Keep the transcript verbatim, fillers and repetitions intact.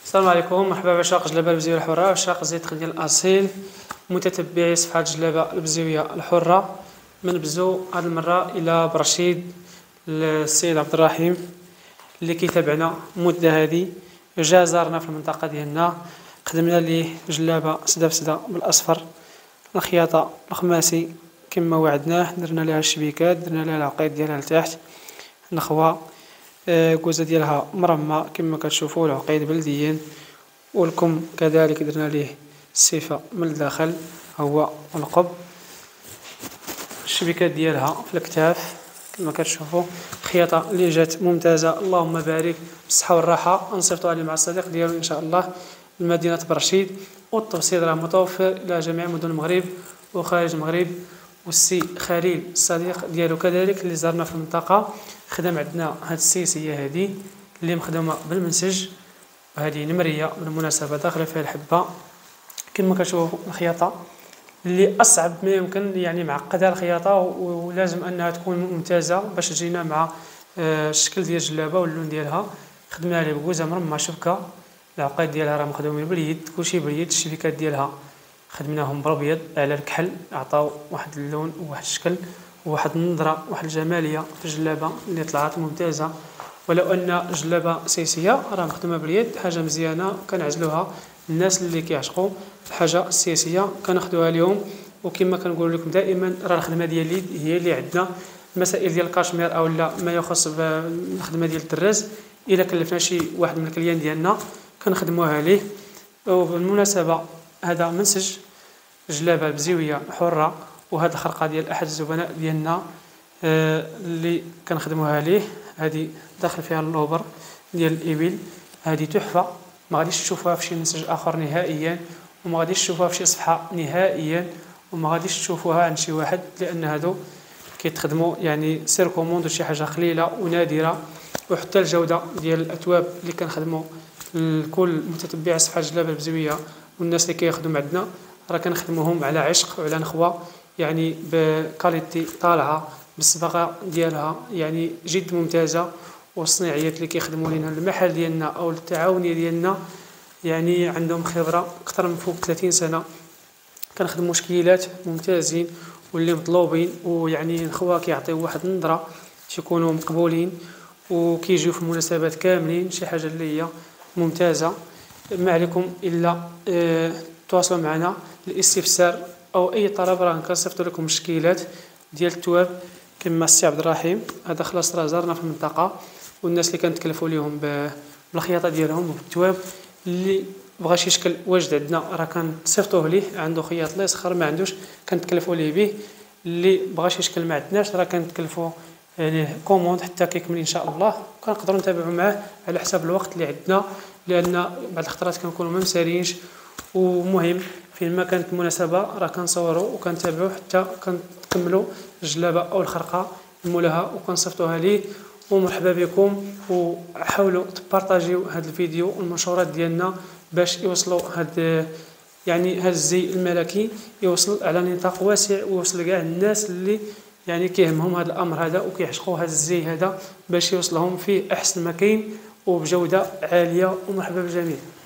السلام عليكم، مرحبا بعشاق جلابه البزيويه الحره وعشاق الزيت ديال الاصيل متتبعي صفحه جلابه البزيويه الحره. من بزو هذه المره الى برشيد السيد عبد الرحيم اللي كيتابعنا مده هذه، جا زارنا في المنطقه ديالنا، قدمنا ليه جلابه سدا بسدا بالاصفر، الخياطه الخماسي كما وعدناه، درنا لها الشبيكات، درنا لها العقيد ديالها لتحت، النخوه الكوزه ديالها مرمى كما كتشوفوا، العقيد بلديين، والكم كذلك درنا ليه الصفه من الداخل هو القب، الشبكات ديالها في الكتاف كما كتشوفوا، الخياطه اللي جات ممتازه اللهم بارك بالصحه والراحه. نصيفطوا عليه مع الصديق ديالو ان شاء الله لمدينه برشيد، والتوصيل راه متوفر الى جميع مدن المغرب وخارج المغرب. والسي خليل الصديق ديالو كذلك اللي زارنا في المنطقه خدم عندنا هاد السيسيه هذه اللي مخدومه بالمنسج، وهذه نمريه بالمناسبه داخله فيها الحبه كما كتشوفوا. الخياطه اللي اصعب ما يمكن، يعني معقده الخياطه ولازم انها تكون ممتازه باش تجينا مع الشكل ديال الجلابه واللون ديالها. خدمنا عليه بكوزه مرمى شبكه، العقيد ديالها راه مخدومين باليد، كلشي باليد، الشبكات ديالها خدمناهم بالابيض على الكحل، عطاو واحد اللون وواحد الشكل وواحد النظره واحد الجماليه في الجلابه اللي طلعت ممتازه. ولو ان جلابه سيسيه راه مخدومه باليد، حاجه مزيانه كنعزلوها الناس اللي كيعشقوا الحاجه السياسيه كناخذوها اليوم. وكما كنقول لكم دائما راه الخدمه ديال اليد هي اللي عندنا، المسائل ديال الكاشمير او لا ما يخص بالخدمه ديال الدراز الا كلفنا شي واحد من الكليان ديالنا كنخدموها ليه. وبالمناسبه هذا منسج جلابه البزيويه حره، وهذه الخرقه ديال احد الزبناء ديالنا آه اللي كنخدموها ليه، هذه داخل فيها اللوبر ديال الابل، هذه تحفه ما غاديش تشوفوها في شي منسج اخر نهائيا، وما غاديش تشوفوها في شي صفحه نهائيا، وما غاديش تشوفوها عند شي واحد، لان هادو كيتخدموا يعني سير كوموند شي حاجه قليله ونادره. وحتى الجوده ديال الاثواب اللي كنخدموا الكل متتبع صفحه جلابه البزيويه والناس اللي كيخدموا عندنا راه كنخدموهم على عشق وعلى نخوه، يعني بكاليتي طالعه بالصباغه ديالها يعني جد ممتازه. والصناعيات اللي كيخدموا لنا المحل ديالنا او التعاونيه ديالنا يعني عندهم خبره اكثر من فوق ثلاثين سنه، كنخدموا شكيلات ممتازين واللي مطلوبين، ويعني الخوا كيعطيو واحد النظره تيكونوا مقبولين وكيجيو في المناسبات كاملين، شي حاجه اللي هي ممتازه. ما عليكم الا اه تواصلوا معنا الاستفسار او اي طلب، راه كنصيفطوا لكم الشكيلات ديال التواب كما السي عبد الرحيم. هذا خلاص راه زارنا في المنطقه، والناس اللي كنتكلفوا ليهم بالخياطه ديالهم وبالتواب، اللي بغى شي شكل واجد عندنا راه كنصيفطوه ليه، عنده خياط الله يسخر ما عندوش كنتكلفوا ليه به، اللي بغى شي شكل ما عندناش راه كنتكلفوا ليه كوموند حتى كيكمل ان شاء الله، كنقدروا نتابعوا معاه على حسب الوقت اللي عندنا، لان بعض الخطرات كنكونوا ما مسالينش. ومهم فين ما كانت المناسبه راه كنصوروا وكنتابعوا حتى كنكملوا الجلابه او الخرقه المولها وكنصيفطوها ليه. ومرحبا بكم، وحاولوا تبارطاجيو هذا الفيديو والمنشورات ديالنا باش يوصلوا هذا يعني هذا الزي الملكي يوصل على نطاق واسع ويوصل لكاع الناس اللي يعني كيهمهم هذا الامر هذا وكيعشقوا هذا الزي هذا باش يوصلهم فيه احسن ما كاين وبجوده عاليه. ومرحبا بالجميع.